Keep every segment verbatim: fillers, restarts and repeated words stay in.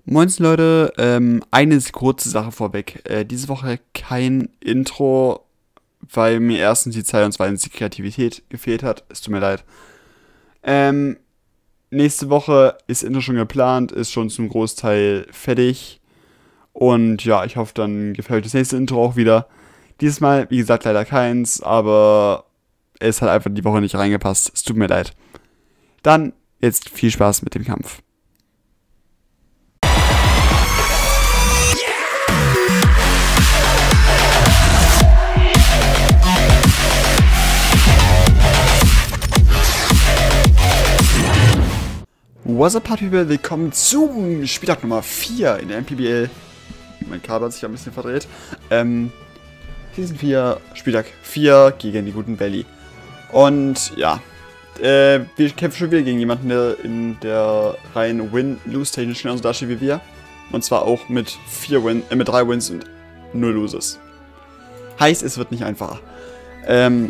Moin Leute, ähm, eine kurze Sache vorweg. Äh, diese Woche kein Intro, weil mir erstens die Zeit und zweitens die Kreativität gefehlt hat. Es tut mir leid. Ähm, nächste Woche ist Intro schon geplant, ist schon zum Großteil fertig. Und ja, ich hoffe, dann gefällt euch das nächste Intro auch wieder. Dieses Mal, wie gesagt, leider keins, aber es hat einfach die Woche nicht reingepasst. Es tut mir leid. Dann jetzt viel Spaß mit dem Kampf. What's up, Party People? Willkommen zum Spieltag Nummer vier in der M P B L. Mein Kabel hat sich ein bisschen verdreht. Ähm, Season vier, Spieltag vier gegen die guten Belly. Und ja, äh, wir kämpfen schon wieder gegen jemanden, der in der reinen Win-Lose-Technik genauso dasteht wie wir. Und zwar auch mit vier Win äh, mit drei Wins und null Loses. Heißt, es wird nicht einfacher. Ähm,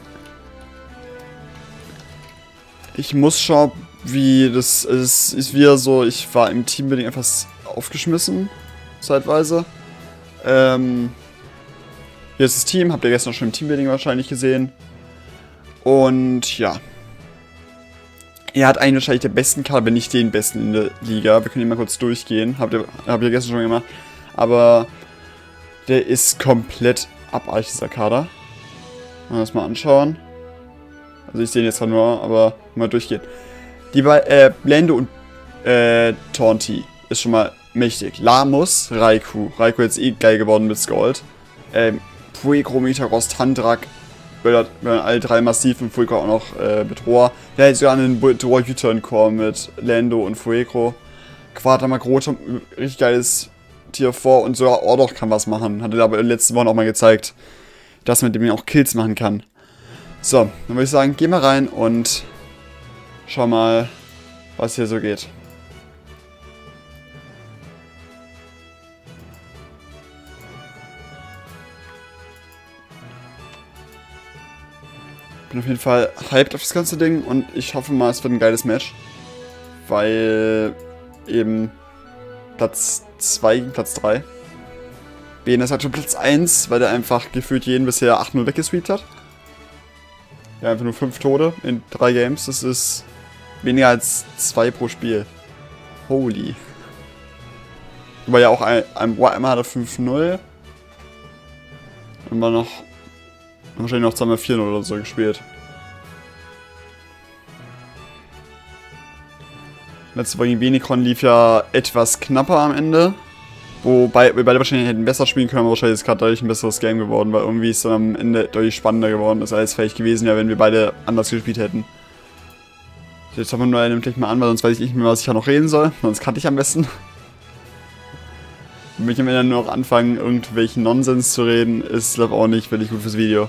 ich muss schauen, wie das ist, ist wieder so, ich war im Teambuilding etwas aufgeschmissen, zeitweise. Ähm, hier ist das Team, habt ihr gestern schon im Teambuilding wahrscheinlich gesehen. Und ja. Er hat einen wahrscheinlich der besten Kader, wenn nicht den besten in der Liga. Wir können ihn mal kurz durchgehen, habt ihr, habt ihr gestern schon gemacht. Aber der ist komplett abartig, dieser Kader. Mal das mal anschauen. Also ich sehe ihn jetzt gerade nur, aber mal durchgehen. Die bei äh, Blende und äh, Taunty ist schon mal mächtig. Lamus, Raikou. Raikou jetzt eh geil geworden mit Skold. Ähm, Fueco, Metagross, Tandrak. Wir haben alle drei massiv und Fueco auch noch äh, Bedroher. Der hat sogar einen Bedroher U-Turn Core mit Lando und Fueco. Quadramak Rotom, richtig geiles Tier vor und sogar Ordok kann was machen. Hatte aber in den letzten Wochen auch mal gezeigt, dass man mit dem auch Kills machen kann. So, dann würde ich sagen, gehen wir rein und schau mal, was hier so geht. Bin auf jeden Fall hyped auf das ganze Ding und ich hoffe mal, es wird ein geiles Match. Weil eben Platz zwei gegen Platz drei. B N S hat schon Platz eins, weil der einfach gefühlt jeden bisher acht null weggesweept hat. Ja, einfach nur fünf Tode in drei Games. Das ist weniger als zwei pro Spiel. Holy. War ja auch ein, ein einmal hat er fünf null. Und war noch wahrscheinlich noch zweimal vier null oder so gespielt. Letzte Woche gegen Venicron lief ja etwas knapper am Ende. Wobei wir beide wahrscheinlich hätten besser spielen können, aber wahrscheinlich ist es gerade deutlich ein besseres Game geworden, weil irgendwie ist es dann am Ende deutlich spannender geworden, als alles vielleicht gewesen wäre, wenn wir beide anders gespielt hätten. Jetzt haben wir nur einen gleich mal an, weil sonst weiß ich nicht mehr, was ich ja noch reden soll. Sonst kannte ich am besten. Wenn ich am Ende nur noch anfangen, irgendwelchen Nonsens zu reden, ist glaube ich auch nicht wirklich gut fürs Video.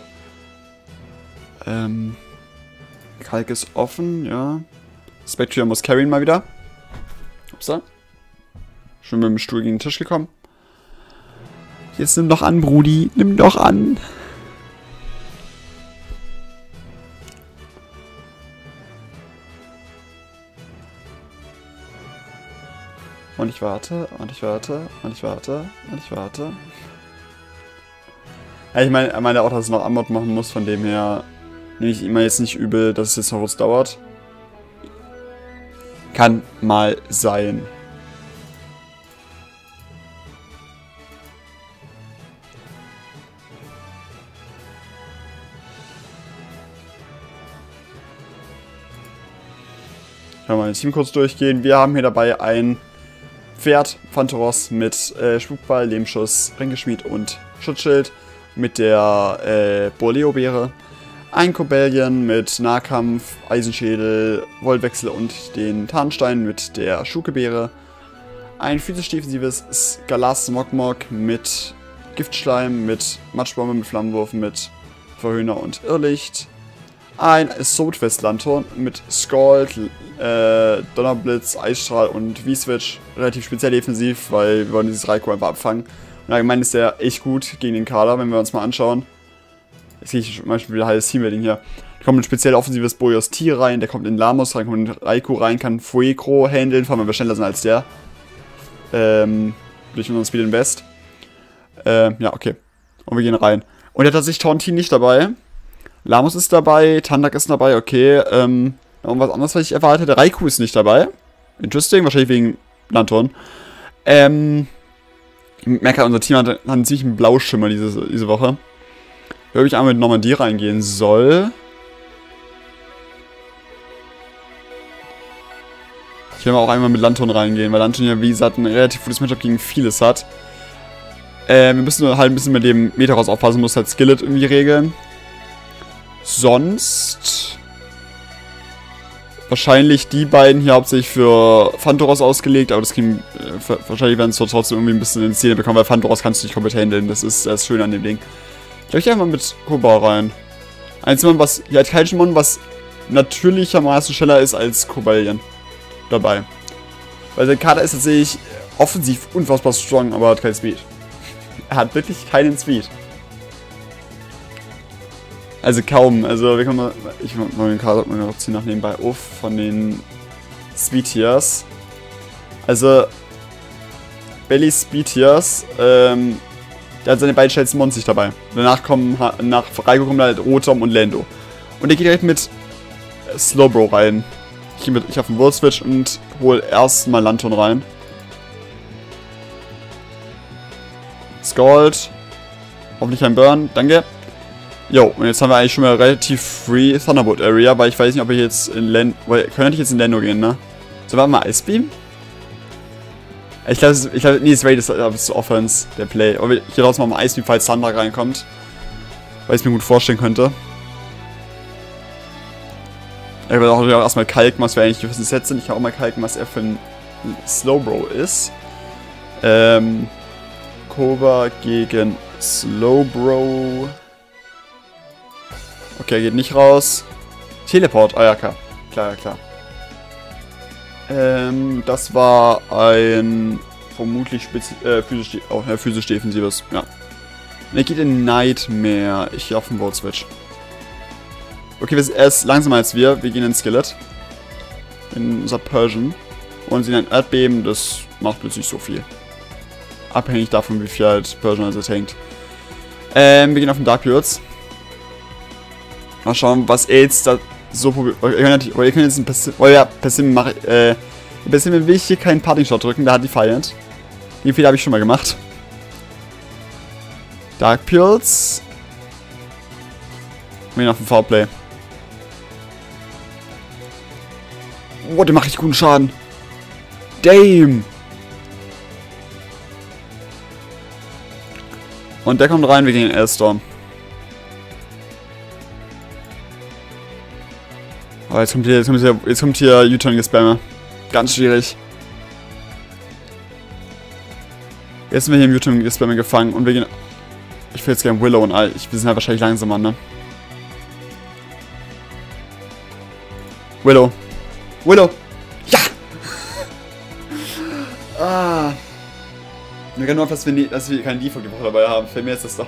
Ähm. Kalk ist offen, ja. Spectrium muss carryen mal wieder. Upsa. Schon mit dem Stuhl gegen den Tisch gekommen. Jetzt nimm doch an, Brudi. Nimm doch an. Und ich warte, und ich warte, und ich warte, und ich warte. Ja, ich meine, er meinte auch, dass es noch Amod machen muss, von dem her nehme ich immer jetzt nicht übel, dass es jetzt noch kurz dauert. Kann mal sein. Ich kann mal das Team kurz durchgehen. Wir haben hier dabei ein Pferd, Phantoros mit äh, Spukball, Lehmschuss, Ringgeschmied und Schutzschild. Mit der äh, Borleo-Beere. Ein Cobellion mit Nahkampf, Eisenschädel, Wollwechsel und den Tarnstein mit der Schukebeere. Ein physisch defensives Galas Smogmog mit Giftschleim, mit Matschbombe, mit Flammenwurf, mit Verhöhner und Irrlicht. Ein Assault-West Lanturn mit Scald, äh, Donnerblitz, Eisstrahl und V-Switch. Relativ speziell defensiv, weil wir wollen dieses Raikou einfach abfangen. Und allgemein ist der echt gut gegen den Kader, wenn wir uns mal anschauen. Jetzt sehe ich zum Beispiel wieder heiles Teambuilding hier. Da kommt ein speziell offensives Boyos T rein, der kommt in Lamus rein, kommt in Raikou rein, kann Fueco handeln, vor allem wir schneller sind als der. ähm, durch unseren Speed Invest. Ähm, ja, okay. Und wir gehen rein. Und er hat sich Tauntin nicht dabei. Lamos ist dabei, Tandak ist dabei, okay. Ähm, und was anderes, was ich erwartet hätte. Raikou ist nicht dabei. Interesting, wahrscheinlich wegen Lanturn. Ähm, ich merke, unser Team hat, hat einen ziemlichen Blauschimmer diese, diese Woche. Ob ich einmal mit Normandie reingehen soll. Ich werde auch einmal mit Lanturn reingehen, weil Lanturn ja, wie gesagt, ein relativ gutes Matchup gegen vieles hat. Äh, wir müssen halt ein bisschen mit dem Metaros aufpassen, muss halt Skillet irgendwie regeln. Sonst wahrscheinlich die beiden hier hauptsächlich für Phantoros ausgelegt, aber das kriegen, äh, wahrscheinlich werden es so trotzdem irgendwie ein bisschen in die Szene bekommen, weil Phantoros kannst du nicht komplett handeln, das ist das Schöne an dem Ding. Ich glaube, ich gehe einfach mit Koba rein. Einzimmer, was hier hat kein Shimon, was natürlichermaßen schneller ist als Cobalion dabei. Weil sein Kader ist tatsächlich offensiv unfassbar strong, aber hat keinen Speed. Er hat wirklich keinen Speed. Also kaum. Also wir können mal. Ich mal den Kader noch ziehen nach nebenbei auf von den Speed Tiers. Also Belly Speed Tiers, ähm, der hat seine beiden schnellsten Monster dabei. Danach kommen nach Raikou kommen halt Rotom und Lando. Und der geht direkt mit Slowbro rein. Ich gehe mit ich auf den World Switch und hole erstmal Lanturn rein. Scald. Hoffentlich ein Burn. Danke. Jo, und jetzt haben wir eigentlich schon mal relativ free Thunderbolt Area, weil ich weiß nicht, ob ich jetzt in Lando. Könnte ich jetzt in Lando gehen, ne? So, warte mal, Ice Beam? Ich glaube, ich glaub, nee, das Raid ist, ist Offense, der Play. Aber ich gehe raus mal mal Ice Beam, falls Thunder reinkommt. Weil ich es mir gut vorstellen könnte. Ich werde auch erstmal kalken, was wir eigentlich für ein Set sind. Ich kann auch mal kalken, was er für ein Slowbro ist. Ähm. Koba gegen Slowbro. Okay, er geht nicht raus. Teleport, ah ja, klar. Klar, ja, klar. Ähm, das war ein vermutlich spezi äh, physisch, oh, ja, physisch defensives, ja. Und er geht in Nightmare. Ich gehe auf den Board Switch. Okay, er ist langsamer als wir. Wir gehen in Skillet. In unser Persian. Und sehen ein Erdbeben, das macht plötzlich so viel. Abhängig davon, wie viel halt Persian also tankt. Ähm, wir gehen auf den Dark Periods. Mal schauen, was er jetzt da so probiert. Ihr könnt, ihr könnt jetzt ein Pessim. Oh ja, Pessim mache ich. Äh, Pessim will ich hier keinen Parting Shot drücken, da hat die Defiant. Den Fehler habe ich schon mal gemacht. Dark Periods. Wir gehen auf den Foulplay. Oh, der macht richtig guten Schaden. Damn! Und der kommt rein, wir gehen in Ailstorm. Aber jetzt kommt hier, jetzt kommt hier, jetzt kommt hier U-Turn-Gespammer. Ganz schwierig. Jetzt sind wir hier im U-Turn-Gespammer gefangen und wir gehen. Ich will jetzt gerne Willow und all. Wir sind halt wahrscheinlich langsamer, ne? Willow. Willow. Ja! ah. Wir können nur, dass wir, nie, dass wir keinen Default-Gebrauch dabei haben. Fällt mir jetzt das auf.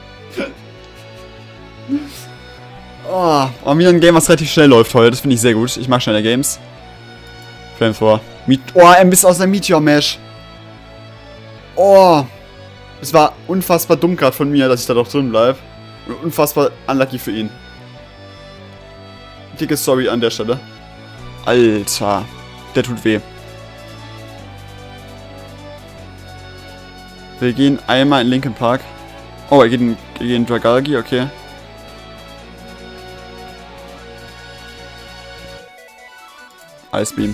oh, und wieder ein Game, was relativ schnell läuft heute. Das finde ich sehr gut. Ich mag schnelle Games. Flamethrower. Oh, ein bisschen aus der Meteor-Mesh. Oh. Es war unfassbar dumm gerade von mir, dass ich da doch drin bleibe. Und unfassbar unlucky für ihn. Dicke Sorry an der Stelle. Alter. Der tut weh. Wir gehen einmal in Linkin Park. Oh, er geht in, er geht in Dragalgi, okay. Ice Beam.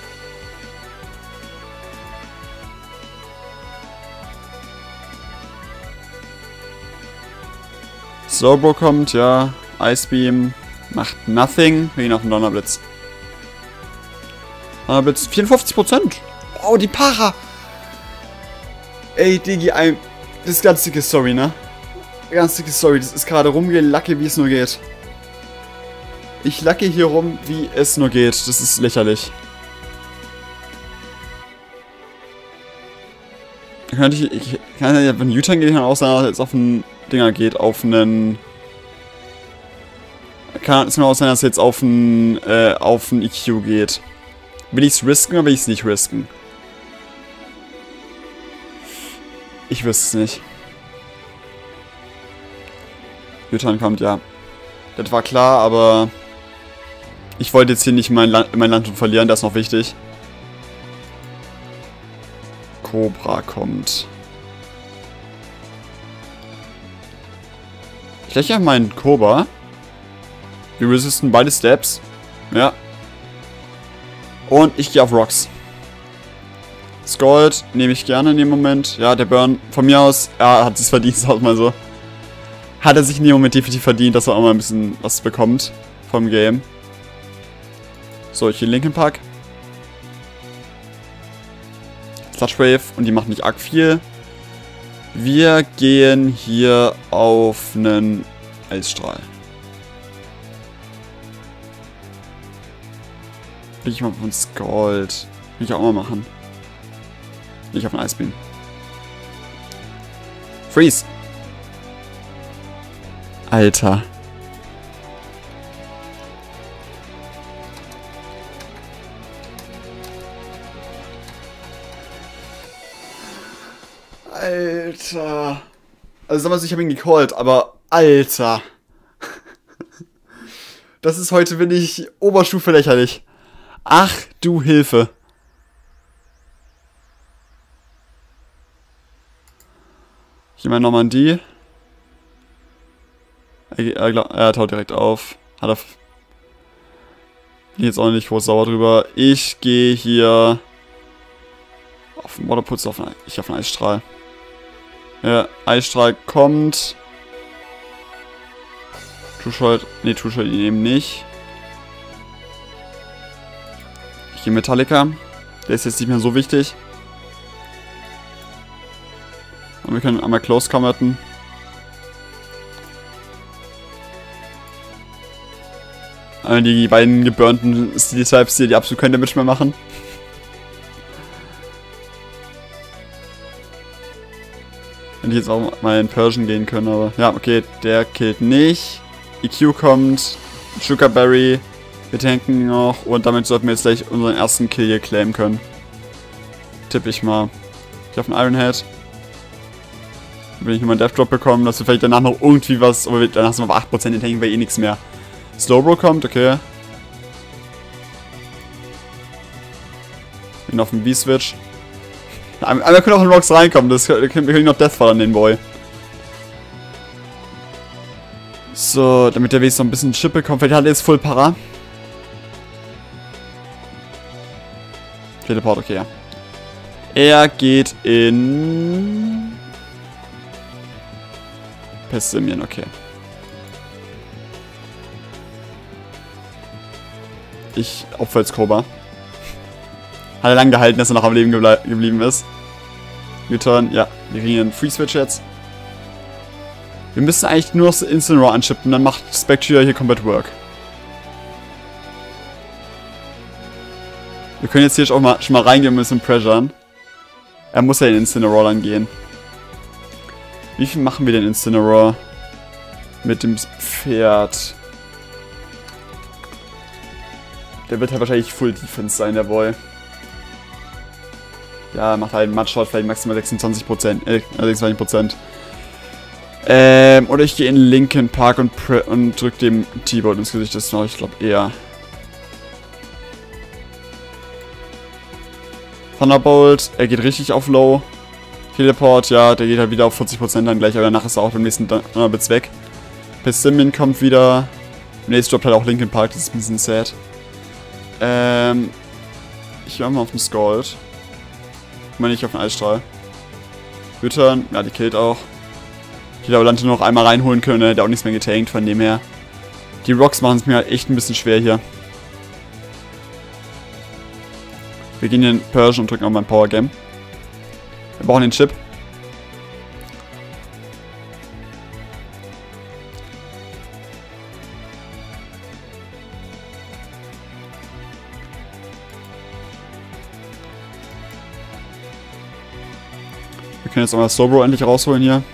Slowbro kommt, ja. Ice Beam macht nothing. Wir gehen auf den Donnerblitz. Donnerblitz, vierundfünfzig Prozent. Oh, die Para. Ey, Digi, ein. Das ist ganz dicke Story, ne? Ganz dicke Story. Das ist gerade rumgelacke, wie es nur geht. Ich lacke hier rum, wie es nur geht. Das ist lächerlich. Könnte ich, ich kann ja, wenn U-Turn geht, auch sein, dass er jetzt auf einen Dinger geht, auf einen. Kann es mir auch sein, dass er jetzt auf einen, äh, auf einen E Q geht. Will ich es risken oder will ich es nicht risken? Ich wüsste es nicht. U-Turn kommt, ja. Das war klar, aber ich wollte jetzt hier nicht mein Land, mein Land verlieren, das ist noch wichtig. Cobra kommt. Ich lächle meinen Cobra. Wir resisten beide Steps. Ja. Und ich gehe auf Rocks. Scald nehme ich gerne in dem Moment. Ja, der Burn von mir aus, er hat es verdient, sag mal so. Hat er sich in dem Moment definitiv verdient, dass er auch mal ein bisschen was bekommt vom Game. So, ich hier Linkin Park. Sludge Wave und die macht nicht arg viel. Wir gehen hier auf einen Eisstrahl. Will ich mal von Scald. Will ich auch mal machen. Nicht auf einen Eisbeam. Freeze! Alter. Alter. Also sag mal so, ich habe ihn gecallt, aber Alter. Das ist heute, bin ich Oberstufe lächerlich. Ach du Hilfe. Ich nehme mal Normandie. Er, er, er taut direkt auf. Hat er. Jetzt auch nicht groß sauer drüber. Ich gehe hier auf den Waterputz, auf einen, ich auf einen Eisstrahl. Ja, Eisstrahl kommt. True-Shot. Ne, True-Shot ihn eben nicht. Ich gehe Metallica. Der ist jetzt nicht mehr so wichtig. Und wir können einmal Close Combaten. Die beiden geburnten Steel-Types hier, die absolut kein Damage mehr machen. Wenn die jetzt auch mal in Persian gehen können, aber... Ja, okay, der killt nicht. E Q kommt. Sugarberry. Wir tanken noch. Und damit sollten wir jetzt gleich unseren ersten Kill hier claimen können. Tippe ich mal. Ich auf einen Ironhead. Wenn ich nochmal einen Death Drop bekommen, dass wir vielleicht danach noch irgendwie was... Aber danach sind wir auf acht Prozent, den tanken wir eh nichts mehr. Slowbro kommt, okay. Bin auf dem B-Switch. Einmal können auch in Rocks reinkommen, das, wir können noch Deathfall an den Boy. So, damit der wenigstens noch ein bisschen Chip bekommt. Vielleicht hat er jetzt Full Para. Teleport, okay, ja. Er geht in... Persimmon, okay. Ich opfer jetzt Cobra. Hat er lang gehalten, dass er noch am Leben geble geblieben ist. U-Turn, ja. Wir kriegen einen Free-Switch jetzt. Wir müssen eigentlich nur das Instant Raw anschippen, dann macht Spectre hier Combat Work. Wir können jetzt hier auch mal, schon mal reingehen und ein bisschen pressuren. Er muss ja in Instant Raw dann gehen. Wie viel machen wir denn Instant Raw? Mit dem Pferd. Der wird halt wahrscheinlich Full Defense sein, der Boy. Ja, macht halt einen Mudshot, vielleicht maximal sechsundzwanzig Prozent. Äh, sechsundzwanzig Prozent. Ähm, oder ich gehe in Linkin Park und, und drück dem T-Boat ins Gesicht. Das mache ich, glaube eher. Thunderbolt, er geht richtig auf Low. Teleport, ja, der geht halt wieder auf vierzig Prozent dann gleich, aber danach ist er auch beim nächsten Donnerbitz weg. Persimmon kommt wieder. Im nächsten droppt halt auch Linkin Park, das ist ein bisschen sad. Ähm, ich will mal auf den Scald. Ich meine nicht auf den Eisstrahl. U-Turn, ja, die killt auch. Ich hätte aber Lante noch einmal reinholen können, der hätte auch nichts mehr getankt, von dem her. Die Rocks machen es mir halt echt ein bisschen schwer hier. Wir gehen in Persian und drücken auch mal ein Power Game. Wir brauchen den Chip. Wir können jetzt auch mal Slowbro endlich rausholen hier.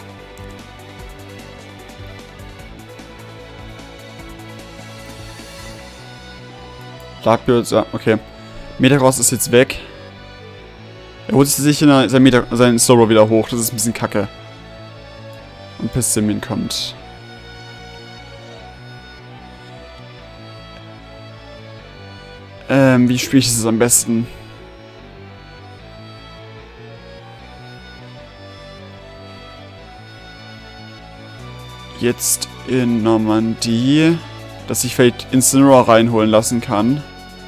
Darkbirds, ja, okay. Metagross ist jetzt weg. Er holt sich in sein, Meter, sein Solo wieder hoch. Das ist ein bisschen kacke. Und Persimmon kommt. Ähm, wie spiele ich das am besten? Jetzt in Normandie, dass ich vielleicht Incineroar reinholen lassen kann.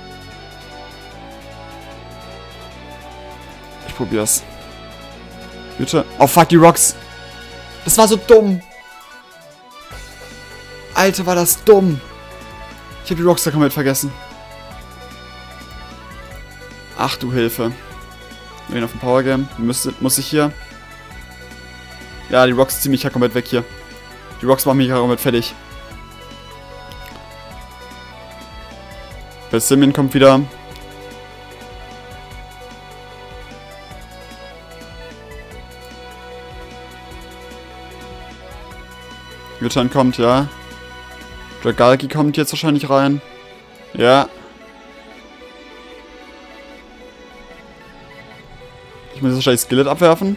Ich probier's. Bitte. Oh fuck, die Rocks. Das war so dumm. Alter, war das dumm. Ich habe die Rocks da komplett vergessen. Ach du Hilfe. Wir gehen auf den Power Game. Müsste, muss ich hier. Ja, die Rocks ziehen mich ja komplett weg hier. Die Rocks machen mich ja komplett fertig. Persimmon kommt wieder. Yutan kommt, ja. Dragalki kommt jetzt wahrscheinlich rein. Ja. Ich muss jetzt wahrscheinlich Skillet abwerfen.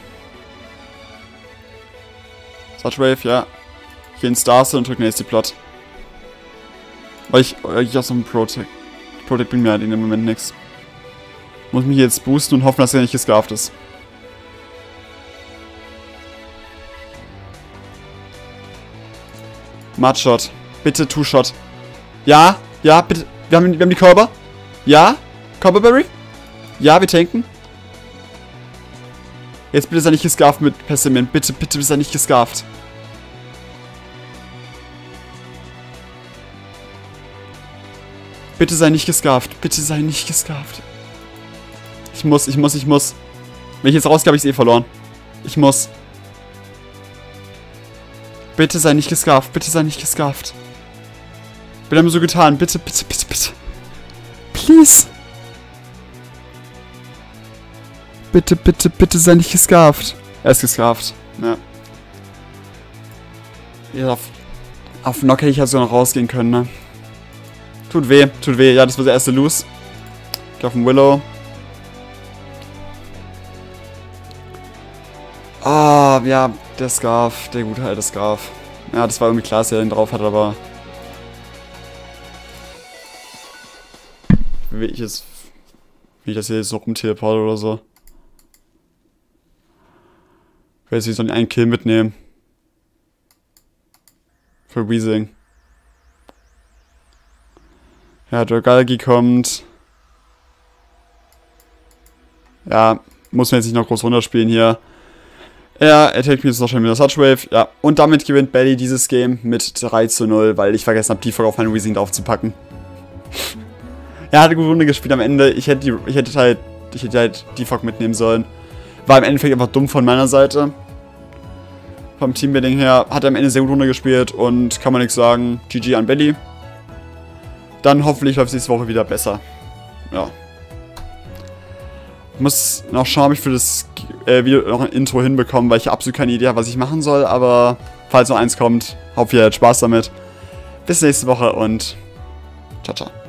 Surgewave, ja. Ich gehe in Starset und drücke Nasty Plot. Weil ich, ich aus dem Protect. Protect bringt mir halt in dem Moment nichts. Muss mich jetzt boosten und hoffen, dass er nicht gescarft ist. Mudshot. Bitte Two-Shot. Ja, ja, bitte. Wir haben, wir haben die Körper. Ja, Copperberry. Ja, wir tanken. Jetzt bitte sei nicht gescarft mit Persimmon. Bitte, bitte sei nicht gescarft. Bitte sei nicht gescarft. Bitte sei nicht gescarft. Ich muss, ich muss, ich muss. Wenn ich jetzt rausgehe, habe ich es eh verloren. Ich muss. Bitte sei nicht gescarft. Bitte sei nicht gescarft. Bitte haben wir so getan. Bitte, bitte, bitte, bitte. Please. Bitte, bitte, bitte sei nicht gescarft. Er ist gescarft. Ja. Ja, auf, auf Knock hätte ich ja so noch rausgehen können, ne? Tut weh, tut weh. Ja, das war der erste Lose. Ich auf den Willow. Ah, oh, ja, der Scarf. Der gute alte Scarf. Ja, das war irgendwie klar, dass er den drauf hat, aber... Wie ich es... Wie ich das hier so rumteleporte oder so. Ich will jetzt so einen Kill mitnehmen. Für Weezing. Ja, Dragalki kommt. Ja, muss man jetzt nicht noch groß runterspielen hier. Ja, er takes mir jetzt noch schon wieder Surgewave. Ja, und damit gewinnt Belly dieses Game mit drei zu null, weil ich vergessen habe, Defog auf meinen Weezing draufzupacken. Er hatte eine gute Runde gespielt am Ende. Ich hätte, die, ich hätte halt, ich hätte halt Defog mitnehmen sollen. War im Endeffekt einfach dumm von meiner Seite. Vom Teambuilding her hat er am Ende sehr gut Runde gespielt und kann man nichts sagen. G G an Belly. Dann hoffentlich läuft es nächste Woche wieder besser. Ja. Ich muss noch schauen, ob ich für das äh, Video noch ein Intro hinbekomme, weil ich absolut keine Idee habe, was ich machen soll. Aber falls noch eins kommt, hoffe ihr habt Spaß damit. Bis nächste Woche und ciao, ciao.